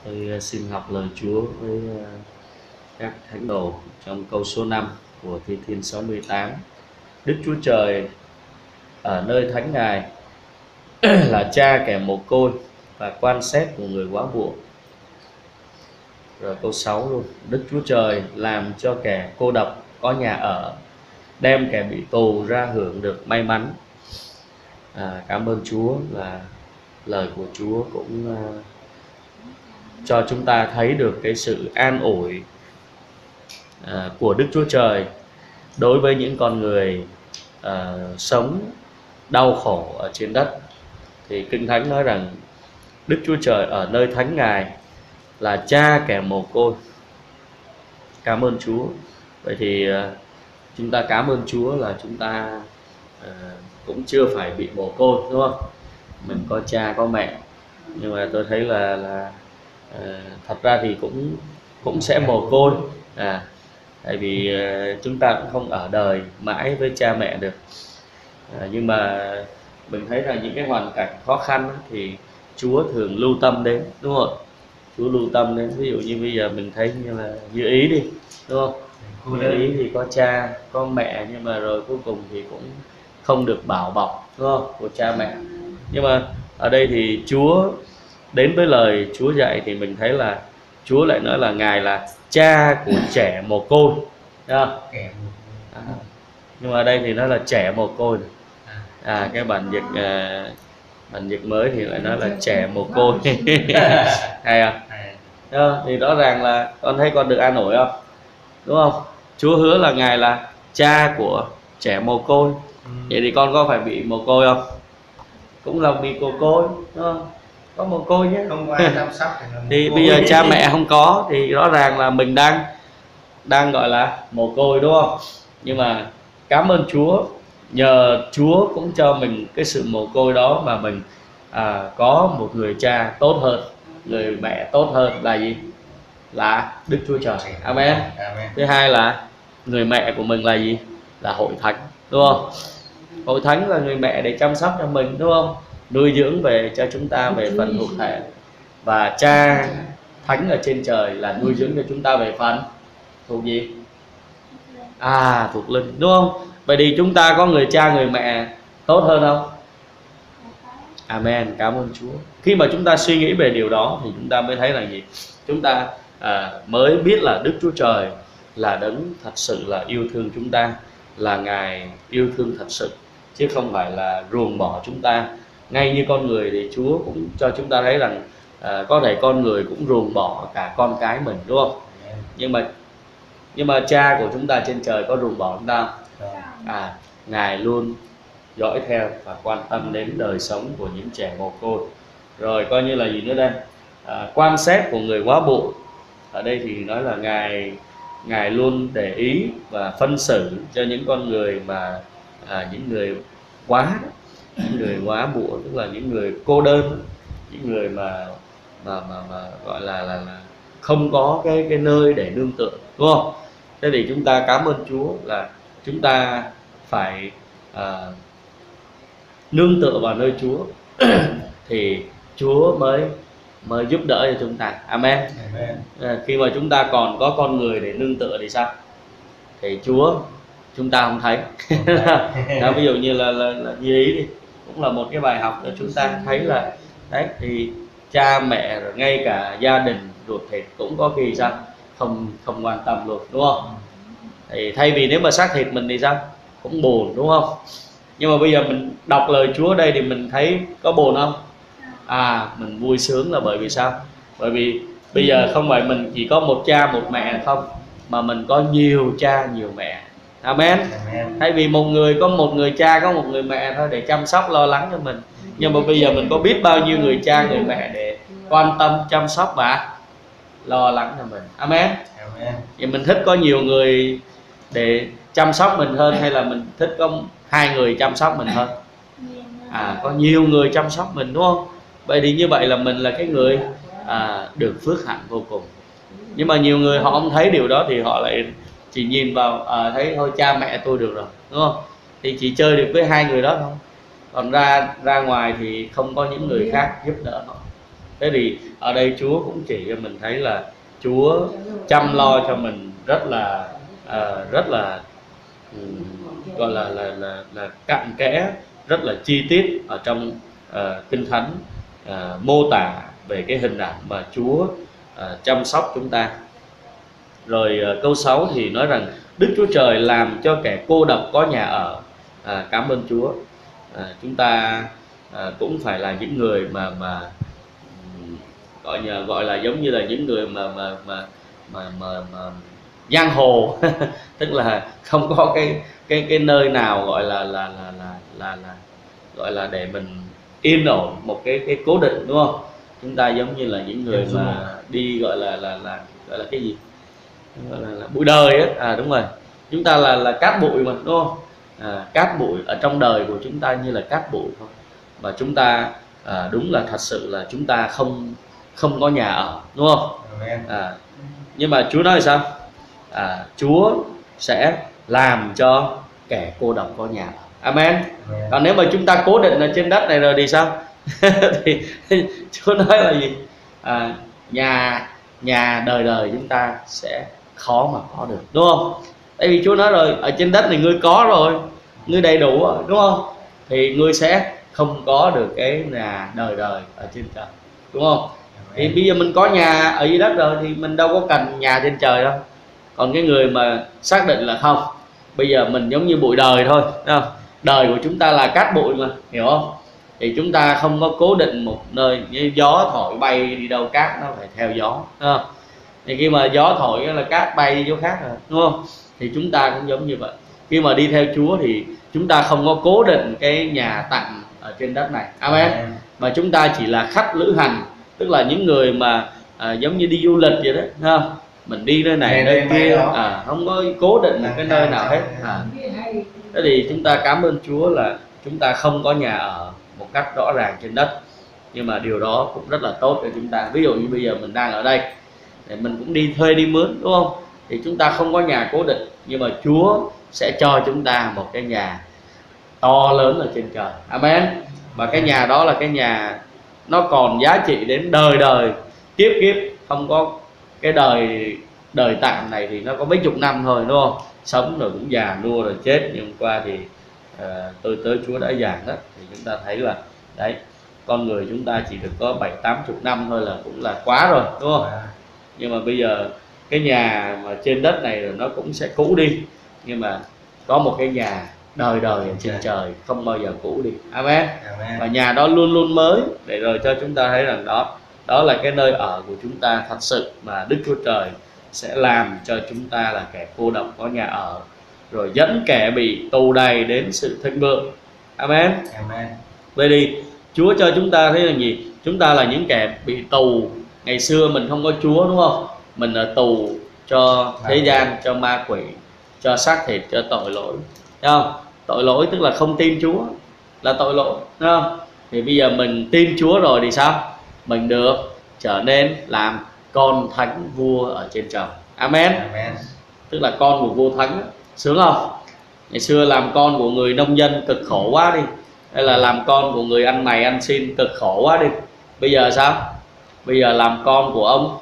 Tôi xin học lời Chúa với các thánh đồ trong câu số 5 của Thi Thiên 68. Đức Chúa Trời ở nơi thánh Ngài là cha kẻ mồ côi và quan xét của người quá buộc. Rồi câu 6 luôn. Đức Chúa Trời làm cho kẻ cô độc có nhà ở, đem kẻ bị tù ra hưởng được may mắn. Cảm ơn Chúa là lời của Chúa cũng cho chúng ta thấy được cái sự an ủi của Đức Chúa Trời đối với những con người sống đau khổ ở trên đất. Thì Kinh Thánh nói rằng Đức Chúa Trời ở nơi thánh Ngài là cha kẻ mồ côi. Cảm ơn Chúa. Vậy thì chúng ta cảm ơn Chúa là chúng ta cũng chưa phải bị mồ côi, đúng không? Mình có cha có mẹ, nhưng mà tôi thấy là thật ra thì cũng sẽ mồ côi, tại vì chúng ta cũng không ở đời mãi với cha mẹ được. Nhưng mà mình thấy rằng những cái hoàn cảnh khó khăn thì Chúa thường lưu tâm đến, đúng không? Chúa lưu tâm đến, ví dụ như bây giờ mình thấy như là Như Ý đi, đúng không? Như Ý thì có cha có mẹ, nhưng mà rồi cuối cùng thì cũng không được bảo bọc, đúng không, của cha mẹ. Nhưng mà ở đây thì Chúa đến với lời Chúa dạy thì mình thấy là Chúa lại nói là Ngài là cha của trẻ mồ côi, thấy không? Nhưng mà ở đây thì nó là trẻ mồ côi. Cái bản dịch mới thì lại nói là trẻ mồ côi. Hay không? Thì rõ ràng là con thấy con được an ủi không, đúng không? Chúa hứa là Ngài là cha của trẻ mồ côi. Vậy thì con có phải bị mồ côi không? Cũng là bị mồ côi, đúng không? Có mồ côi nhé, không ai chăm sóc thì bây giờ cha mẹ không có thì rõ ràng là mình đang gọi là mồ côi, đúng không? Nhưng mà cảm ơn Chúa, nhờ Chúa cũng cho mình cái sự mồ côi đó mà mình có một người cha tốt hơn, người mẹ tốt hơn là gì? Là Đức Chúa Trời. Amen. Thứ hai là người mẹ của mình là gì? Là hội thánh, đúng không? Hội thánh là người mẹ để chăm sóc cho mình, đúng không? Nuôi dưỡng về cho chúng ta về phần thuộc thể. Và cha thánh ở trên trời là nuôi dưỡng cho chúng ta về phần thuộc gì? Thuộc linh, đúng không? Vậy thì chúng ta có người cha người mẹ tốt hơn không? Amen. Cảm ơn Chúa. Khi mà chúng ta suy nghĩ về điều đó thì chúng ta mới thấy là gì? Chúng ta mới biết là Đức Chúa Trời là đấng thật sự là yêu thương chúng ta, là Ngài yêu thương thật sự, chứ không phải là ruồng bỏ chúng ta. Ngay như con người thì Chúa cũng cho chúng ta thấy rằng có thể con người cũng ruồng bỏ cả con cái mình, đúng không? Nhưng mà cha của chúng ta trên trời có ruồng bỏ chúng ta không? Ngài luôn dõi theo và quan tâm đến đời sống của những trẻ mồ côi. Rồi coi như là gì nữa đây? Quan xét của người quá bộ. Ở đây thì nói là Ngài luôn để ý và phân xử cho những con người mà những người quá bộ, tức là những người cô đơn, những người mà gọi là không có cái nơi để nương tựa, đúng không? Thế thì chúng ta cảm ơn Chúa là chúng ta phải nương tựa vào nơi Chúa thì Chúa mới giúp đỡ cho chúng ta. Amen. Khi mà chúng ta còn có con người để nương tựa thì sao? Thì Chúa chúng ta không thấy. Ví dụ như là Như Ý đi, cũng là một cái bài học để chúng ta thấy là đấy, thì cha mẹ rồi ngay cả gia đình ruột thịt cũng có khi sao không quan tâm luôn, đúng không? Thì thay vì nếu mà xác thịt mình thì sao? Cũng buồn, đúng không? Nhưng mà bây giờ mình đọc lời Chúa đây thì mình thấy có buồn không? Mình vui sướng là bởi vì sao? Bởi vì bây giờ không phải mình chỉ có một cha một mẹ không, mà mình có nhiều cha nhiều mẹ. Amen. Thay vì một người có một người cha có một người mẹ thôi để chăm sóc lo lắng cho mình, nhưng mà bây giờ mình có biết bao nhiêu người cha người mẹ để quan tâm chăm sóc và lo lắng cho mình. Amen. Vậy mình thích có nhiều người để chăm sóc mình hơn, hay là mình thích có 2 người chăm sóc mình hơn? Có nhiều người chăm sóc mình, đúng không? Vậy thì như vậy là mình là cái người được phước hạnh vô cùng. Nhưng mà nhiều người họ không thấy điều đó thì họ lại chỉ nhìn vào thấy thôi cha mẹ tôi được rồi, đúng không? Thì chỉ chơi được với 2 người đó thôi, còn ra ngoài thì không có những người khác giúp đỡ họ. Thế thì ở đây Chúa cũng chỉ cho mình thấy là Chúa chăm lo cho mình rất là gọi là cặn kẽ, rất là chi tiết ở trong Kinh Thánh, mô tả về cái hình ảnh mà Chúa chăm sóc chúng ta. Rồi câu 6 thì nói rằng Đức Chúa Trời làm cho kẻ cô độc có nhà ở. Cảm ơn Chúa. Chúng ta cũng phải là những người mà gọi là giống như là những người mà giang hồ tức là không có cái nơi nào gọi là để mình yên ổn một cái cố định, đúng không? Chúng ta giống như là những người mà đi gọi là cái gì, gọi là bụi đời á. Đúng rồi, chúng ta là cát bụi mà, đúng không? Cát bụi ở trong đời của chúng ta như là cát bụi thôi, và chúng ta đúng là thật sự là chúng ta không có nhà ở, đúng không? Nhưng mà Chúa nói là sao? Chúa sẽ làm cho kẻ cô độc có nhà ở. Amen. Còn nếu mà chúng ta cố định ở trên đất này rồi thì sao? Thì Chúa nói là gì? Nhà đời đời chúng ta sẽ khó mà có được, đúng không? Tại vì Chúa nói rồi, ở trên đất này ngươi có rồi, ngươi đầy đủ rồi, đúng không? Thì ngươi sẽ không có được cái nhà đời đời ở trên trời, đúng không? Thì bây giờ mình có nhà ở dưới đất rồi thì mình đâu có cần nhà trên trời đâu. Còn cái người mà xác định là không, bây giờ mình giống như bụi đời thôi, đúng không? Đời của chúng ta là cát bụi mà, hiểu không? Thì chúng ta không có cố định một nơi, như gió thổi bay đi đâu cát nó phải theo gió, đúng không? Thì khi mà gió thổi là cát bay đi chỗ khác rồi, đúng không? Thì chúng ta cũng giống như vậy. Khi mà đi theo Chúa thì chúng ta không có cố định cái nhà tạm ở trên đất này. Amen. Mà chúng ta chỉ là khách lữ hành, tức là những người mà giống như đi du lịch vậy đó, thấy không? Mình đi nơi này nơi kia, không có cố định cái nơi nào hết. Thế thì chúng ta cảm ơn Chúa là chúng ta không có nhà ở một cách rõ ràng trên đất, nhưng mà điều đó cũng rất là tốt cho chúng ta. Ví dụ như bây giờ mình đang ở đây, để mình cũng đi thuê đi mướn, đúng không? Thì chúng ta không có nhà cố định, nhưng mà Chúa sẽ cho chúng ta một cái nhà to lớn ở trên trời. Amen. Và cái nhà đó là cái nhà nó còn giá trị đến đời đời kiếp kiếp, không có cái đời tạm này thì nó có mấy chục năm thôi, đúng không? Sống rồi cũng già nua rồi chết. Nhưng hôm qua thì tôi tới Chúa đã giảng đó, thì chúng ta thấy là đấy, con người chúng ta chỉ được có 70-80 năm thôi là cũng là quá rồi, đúng không? Nhưng mà bây giờ cái nhà mà trên đất này rồi nó cũng sẽ cũ đi, nhưng mà có một cái nhà đời đời ở trên trời không bao giờ cũ đi. Amen. Và nhà đó luôn luôn mới, để rồi cho chúng ta thấy rằng đó là cái nơi ở của chúng ta thật sự, mà Đức Chúa Trời sẽ làm cho chúng ta là kẻ cô độc có nhà ở, rồi dẫn kẻ bị tù đày đến sự thịnh vượng. Amen. Vậy thì Chúa cho chúng ta thấy là gì? Chúng ta là những kẻ bị tù. Ngày xưa mình không có Chúa, đúng không? Mình ở tù cho thế gian, cho ma quỷ, cho xác thịt, cho tội lỗi, thấy không? Tội lỗi tức là không tin Chúa là tội lỗi, thấy không? Thì bây giờ mình tin Chúa rồi thì sao? Mình được trở nên làm con thánh vua ở trên trời. Amen. Tức là con của vua thánh, sướng không? Ngày xưa làm con của người nông dân cực khổ quá đi, hay là làm con của người ăn mày ăn xin cực khổ quá đi. Bây giờ sao? Bây giờ làm con của ông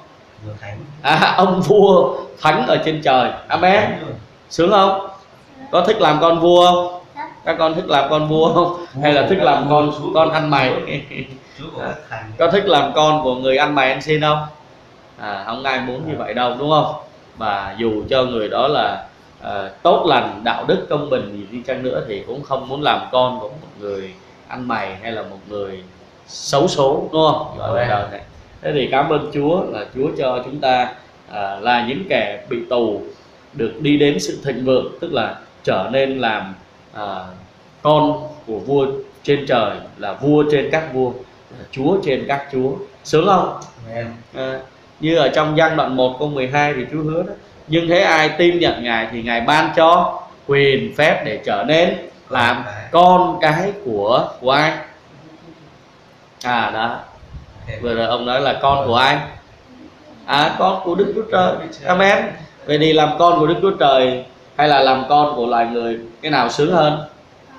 vua thánh ở trên trời. Amen. Sướng không? Có thích làm con vua không? Các con thích làm con vua không? Hay là thích làm con ăn mày? Có thích làm con của người ăn mày ăn xin không? Không ai muốn như vậy đâu, đúng không? Và dù cho người đó là tốt lành, đạo đức, công bình gì đi chăng nữa thì cũng không muốn làm con của một người ăn mày hay là một người xấu số, đúng không? Gọi là đời này. Thế thì cảm ơn Chúa là Chúa cho chúng ta là những kẻ bị tù được đi đến sự thịnh vượng, tức là trở nên làm con của vua trên trời, là vua trên các vua, là Chúa trên các chúa. Sướng không? Như ở trong Giăng đoạn 1 câu 12 thì Chúa hứa đó: nhưng thế ai tin nhận Ngài thì Ngài ban cho quyền phép để trở nên làm con cái của ai? Đó, vừa rồi ông nói là con của ai? Con của Đức Chúa Trời. Amen. Vậy thì làm con của Đức Chúa Trời hay là làm con của loài người, cái nào sướng hơn?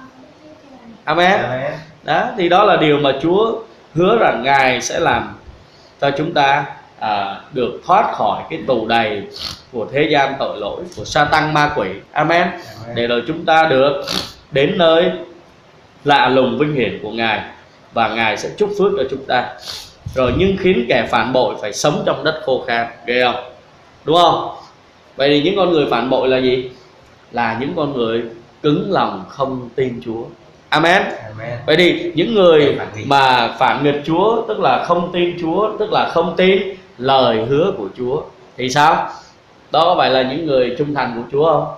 Amen. Đó, thì đó là điều mà Chúa hứa rằng Ngài sẽ làm cho chúng ta được thoát khỏi cái tù đầy của thế gian tội lỗi, của Sa-tăng ma quỷ. Amen. Để rồi chúng ta được đến nơi lạ lùng vinh hiển của Ngài, và Ngài sẽ chúc phước cho chúng ta. Rồi nhưng khiến kẻ phản bội phải sống trong đất khô khan, ghê không? Đúng không? Vậy thì những con người phản bội là gì? Là những con người cứng lòng không tin Chúa. Amen. Vậy thì những người mà phản nghịch Chúa, tức là không tin Chúa, tức là không tin lời hứa của Chúa, thì sao? Đó có phải là những người trung thành của Chúa không?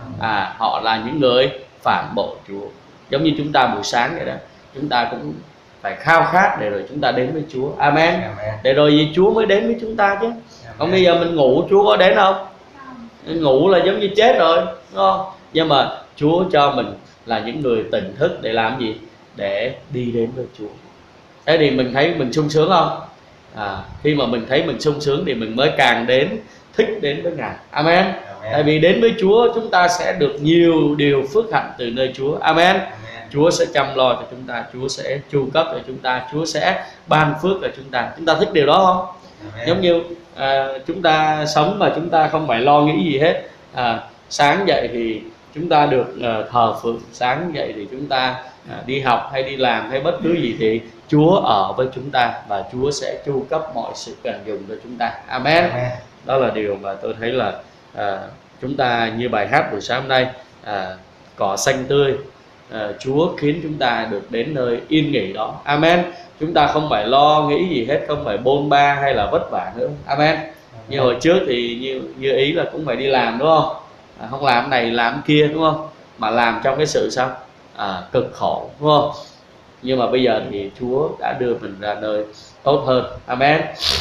Họ là những người phản bội Chúa. Giống như chúng ta buổi sáng vậy đó, chúng ta cũng phải khao khát để rồi chúng ta đến với Chúa. Amen. Để rồi gì Chúa mới đến với chúng ta chứ. Còn bây giờ mình ngủ Chúa có đến không? Ngủ là giống như chết rồi, đúng không? Nhưng mà Chúa cho mình là những người tỉnh thức để làm gì? Để đi đến với Chúa. Thế thì mình thấy mình sung sướng không? Khi mà mình thấy mình sung sướng thì mình mới càng thích đến với Ngài. Amen. Tại vì đến với Chúa chúng ta sẽ được nhiều điều phước hạnh từ nơi Chúa. Amen. Chúa sẽ chăm lo cho chúng ta, Chúa sẽ chu cấp cho chúng ta, Chúa sẽ ban phước cho chúng ta. Chúng ta thích điều đó không? Giống như chúng ta sống mà chúng ta không phải lo nghĩ gì hết. Sáng dậy thì chúng ta được thờ phượng, sáng dậy thì chúng ta đi học hay đi làm hay bất cứ gì thì Chúa ở với chúng ta, và Chúa sẽ chu cấp mọi sự cần dùng cho chúng ta. Amen. Đó là điều mà tôi thấy là chúng ta như bài hát buổi sáng hôm nay, cỏ xanh tươi, Chúa khiến chúng ta được đến nơi yên nghỉ đó. Amen. Chúng ta không phải lo nghĩ gì hết, không phải bôn ba hay là vất vả nữa. Amen. Như hồi trước thì như ý là cũng phải đi làm, đúng không? Không làm này làm kia, đúng không? Mà làm trong cái sự sao? Cực khổ, đúng không? Nhưng mà bây giờ thì Chúa đã đưa mình ra nơi tốt hơn. Amen.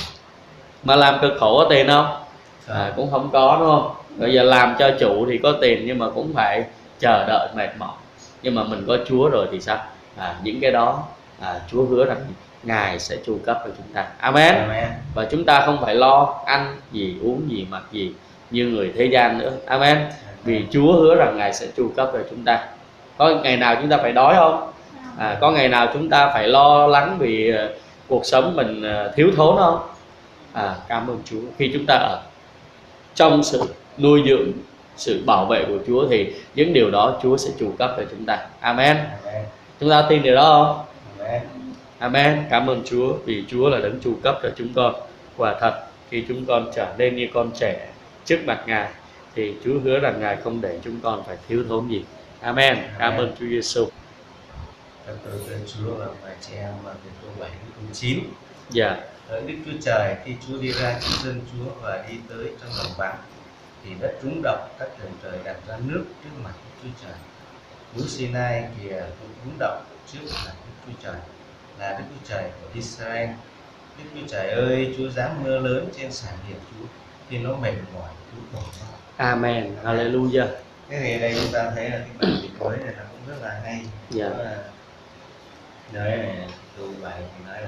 Mà làm cực khổ có tiền không? Cũng không có, đúng không? Bây giờ làm cho chủ thì có tiền, nhưng mà cũng phải chờ đợi mệt mỏi. Nhưng mà mình có Chúa rồi thì sao? Những cái đó Chúa hứa rằng Ngài sẽ chu cấp cho chúng ta. Amen. Và chúng ta không phải lo ăn gì, uống gì, mặc gì như người thế gian nữa. Amen. Vì Chúa hứa rằng Ngài sẽ chu cấp cho chúng ta. Có ngày nào chúng ta phải đói không? Có ngày nào chúng ta phải lo lắng vì cuộc sống mình thiếu thốn không? Cảm ơn Chúa. Khi chúng ta ở trong sự nuôi dưỡng, sự bảo vệ của Chúa thì những điều đó Chúa sẽ chu cấp cho chúng ta. Amen. Chúng ta tin điều đó không? Amen. Cảm ơn Chúa vì Chúa là đấng chu cấp cho chúng con. Quả thật khi chúng con trở nên như con trẻ trước mặt Ngài thì Chúa hứa rằng Ngài không để chúng con phải thiếu thốn gì. Amen. Cảm ơn Chúa Giêsu. Tôi tên Chúa và bài chị em mà từ câu 7 đến câu 9. Dạ. Hỡi Đức Chúa Trời, khi Chúa đi ra trước dân Chúa và đi tới trong đồng vắng, thì đất rúng động, các tầng trời đặt ra nước trước mặt Đức Chúa Trời. Núi Sinai kìa cũng rúng động trước mặt Đức Chúa Trời, là Đức Chúa Trời của Israel. Đức Chúa Trời ơi, Chúa giáng mưa lớn trên sản nghiệp Chúa, khi nó mệt mỏi Chúa đổ ra. Amen. Hallelujah. Thế thì đây chúng ta thấy là cái bản dịch mới này nó cũng rất là hay. Dạ. Đấy này, câu 7 thì nói là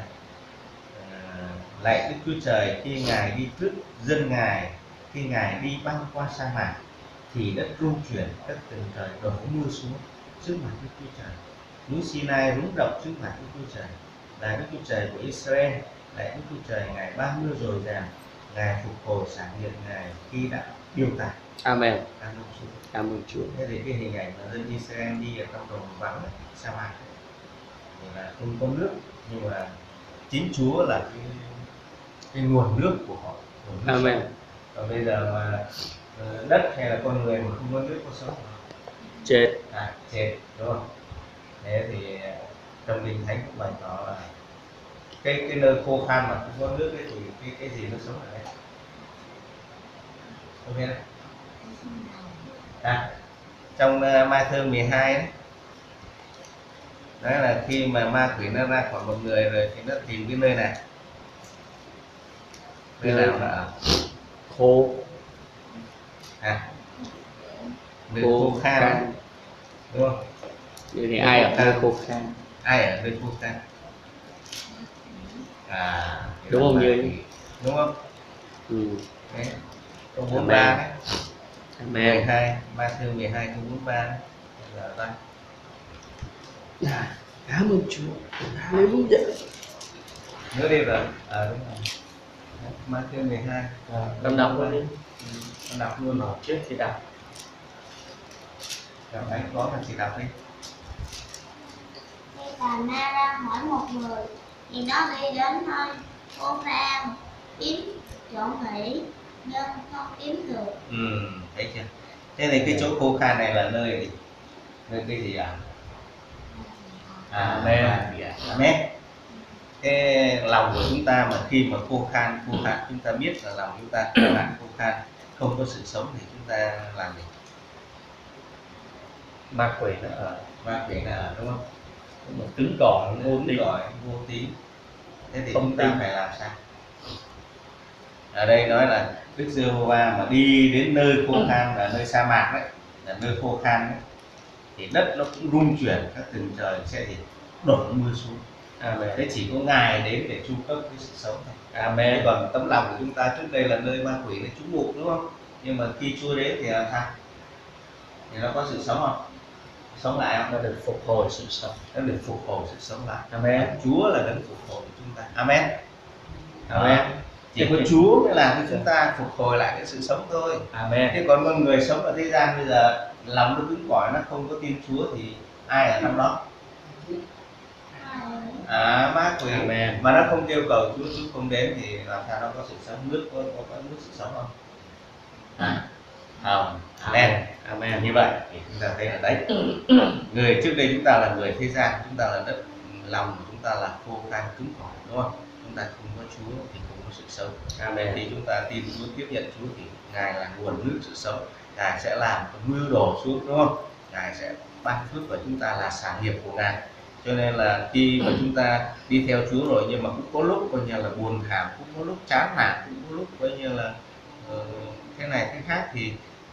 lạy Đức Chúa Trời, khi Ngài đi trước dân Ngài, khi Ngài đi băng qua sa mạc, thì đất rung chuyển, các tầng trời đổ mưa xuống trước mặt Đức Chúa Trời. Núi Sinai rung động trước mặt Đức Chúa Trời, là Đức Chúa Trời của Israel. Lạy Đức Chúa Trời, Ngài ban mưa dồi dào, Ngài phục hồi sản nghiệp Ngài khi đã điều tải. Amen. Cảm ơn Chúa. Cảm ơn Chúa. Thế thì cái hình ảnh mà dân Israel đi ở trong đồng vắng sa mạc thì là không có nước, nhưng mà chính Chúa là cái nguồn nước của họ. Amen. Và bây giờ mà đất hay là con người mà không có nước có sống không? Chết. Chết, đúng không? Thế thì trong Kinh Thánh cũng bày tỏ là cái nơi khô khan mà không có nước ấy, thì cái gì nó sống ở đây? Không biết đấy. Trong Ma Thơ 12 đấy, đó là khi mà ma quỷ nó ra khỏi một người rồi thì nó tìm cái nơi này, nơi nào là khô, nơi khô khan, đúng không? Vậy thì ai ở nơi khô khan? Ai ở nơi khô khan? Đúng không Như? Đúng không? Đấy. Câu 43 đấy. Amen. 12, Ma Thơ 12 câu 43 đấy. Là đây. Cảm ơn Chúa. Hallelujah. nhớ đi rồi. Đúng rồi. Matthew 12. Con đọc luôn đi. Con đọc luôn rồi. Trước thì đọc. Đọc anh có là chị đọc đi. Khi bà Ma ra hỏi một người thì nó đi đến nơi cô Phan kiếm chỗ nghỉ nhưng không kiếm được. Thấy chưa? Thế thì cái chỗ khô khan này là nơi gì? Nơi cái gì ạ? Amen. Cái lòng của chúng ta mà khi mà khô khan chúng ta biết là lòng chúng ta khô khan, không có sự sống thì chúng ta làm gì? Ma quỷ nó ở. Ma quỷ là đúng không? Một cứng cỏi, vô tín. Thế thì không chúng ta tin. phải làm sao? Ở đây nói là Đức Giê-hô-va mà đi đến nơi khô khan là nơi sa mạc đấy, là nơi khô khan đấy, thì đất nó cũng rung chuyển, các tầng trời sẽ gì đổ mưa xuống. Amen. Thế chỉ có Ngài đến để chu cấp cái sự sống này. Amen. Còn tấm lòng của chúng ta trước đây là nơi ma quỷ nó trú ngụ, đúng không? Nhưng mà khi Chúa đến thì là sao? Thì nó có sự sống không? Sống lại không? Nó được phục hồi sự sống. Nó được phục hồi sự sống lại. Amen. Chúa là đấng phục hồi của chúng ta. Amen. Amen. Chỉ có Chúa mới làm cho chúng ta phục hồi lại cái sự sống thôi. Amen. Thế còn một người sống ở thế gian bây giờ lòng nó cứng cỏi, nó không có tin Chúa thì ai ở trong đó? Ma quỷ. Amen. Mà nó không kêu cầu Chúa, Chúa không đến thì làm sao nó có sự sống? Nước có nước sự sống không? Không. Amen. Amen. Như vậy thì chúng ta thấy là đấy, người trước đây chúng ta là người thế gian, chúng ta là đất, lòng của chúng ta là khô khan cứng cỏi, đúng không? Chúng ta không có Chúa thì không có sự sống. Amen. Thì chúng ta tin Chúa, tiếp nhận Chúa thì Ngài là nguồn nước sự sống. Ngài sẽ làm mưa đổ xuống, đúng không? Ngài sẽ ban phước và chúng ta là sản nghiệp của Ngài. Cho nên là khi mà chúng ta đi theo Chúa rồi, nhưng mà cũng có lúc coi như là buồn thảm, cũng có lúc chán nản, cũng có lúc coi như là thế này thế khác, thì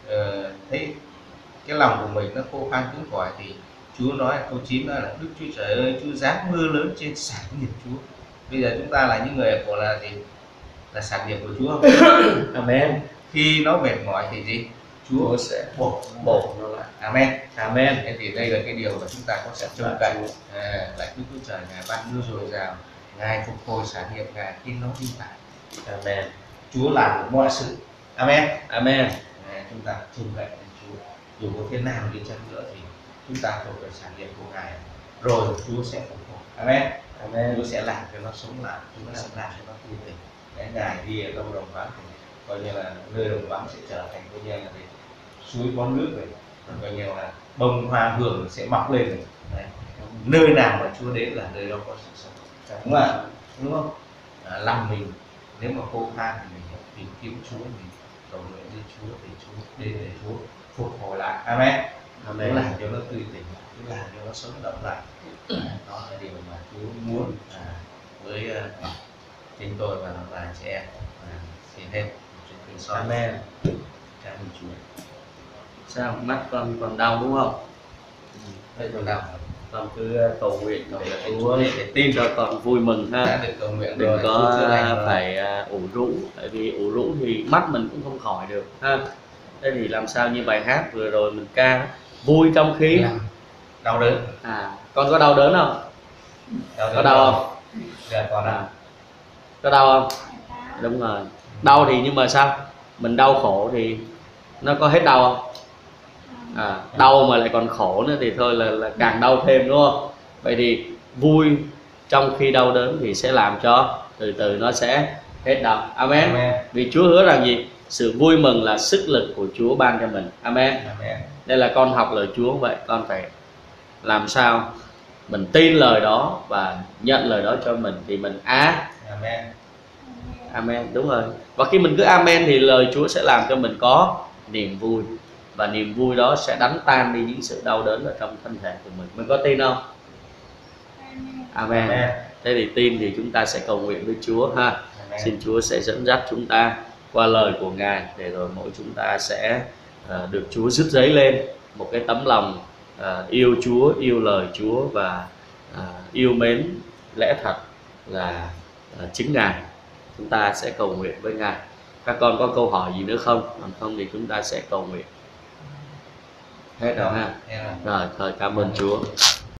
thấy cái lòng của mình nó khô khan cứng cỏi, thì Chúa nói câu 9 đó là Đức Chúa Trời ơi, Chúa giáng mưa lớn trên sản nghiệp Chúa. Bây giờ chúng ta là những người của là gì? Là sản nghiệp của Chúa không? Amen. Khi nó mệt mỏi thì gì? Chúa sẽ bổ nó lại. Amen. Amen. Thế thì đây là cái điều mà chúng ta có sẽ trông cậy. Lại Đức Chúa Trời Ngài ban mưa dồi dào, Ngài phục hồi sản nghiệp Ngài khi nó vinh tải. Amen. Chúa làm được mọi sự. Amen. Amen. Chúng ta trông cậy đến Chúa. Dù có thế nào đi chăng nữa thì chúng ta thuộc về sản nghiệp của Ngài, rồi Chúa sẽ phục hồi. Amen. Amen. Chúa sẽ làm cho nó sống lại, Chúa sẽ làm cho nó tươi tỉnh. Để Ngài đi ở trong đồng vắng thì coi như là nơi đồng vắng sẽ trở thành coi như là suối có nước rồi, coi như là bông hoa hường sẽ mọc lên rồi. Đấy. Nơi nào mà Chúa đến là nơi đó có sự sống, đúng không ạ? Đúng không? Lòng mình nếu mà khô khan thì mình tìm kiếm Chúa, mình cầu nguyện với Chúa thì Chúa đến để Chúa phục hồi lại. Amen. Amen. Chúa làm cho nó tươi tỉnh, Chúa làm cho nó sống động lại. Đó là điều mà Chúa muốn với chính tôi và là chị em. Xin hết. Amen. Cảm ơn Chúa. Sao mắt con còn đau đúng không? Đây còn đau. Con cứ cầu nguyện cầu Để Chúa để tin cho con vui mừng ha. đã được cầu nguyện Đừng rồi, có Chúa chữa lành rồi. phải ủ rũ, tại vì ủ rũ thì mắt mình cũng không khỏi được ha. Thế thì làm sao như bài hát vừa rồi mình ca vui trong khi đau đớn. Con có đau đớn không? Có đau không? Dạ còn đau. Có đau không? Đúng rồi. Đau thì nhưng mà sao? Mình đau khổ thì nó có hết đau không? Đau mà lại còn khổ nữa thì thôi là càng đau thêm, đúng không? Vậy thì vui trong khi đau đớn thì sẽ làm cho từ từ nó sẽ hết đau. Amen. Amen. Vì Chúa hứa rằng gì? Sự vui mừng là sức lực của Chúa ban cho mình. Amen. Amen. Đây là con học lời Chúa vậy, con phải làm sao mình tin lời đó và nhận lời đó cho mình thì mình Amen. Amen, đúng rồi. Và khi mình cứ amen thì lời Chúa sẽ làm cho mình có niềm vui, và niềm vui đó sẽ đánh tan đi những sự đau đớn ở trong thân thể của mình. Mình có tin không? Amen. Amen. Thế thì tin thì chúng ta sẽ cầu nguyện với Chúa ha. Amen. Xin Chúa sẽ dẫn dắt chúng ta qua lời của Ngài, để rồi mỗi chúng ta sẽ được Chúa rước dấy lên một cái tấm lòng yêu Chúa, yêu lời Chúa và yêu mến lẽ thật là chính Ngài. Chúng ta sẽ cầu nguyện với Ngài. Các con có câu hỏi gì nữa không? Còn không thì chúng ta sẽ cầu nguyện. Hết rồi ha. Rồi, thôi cảm ơn Chúa.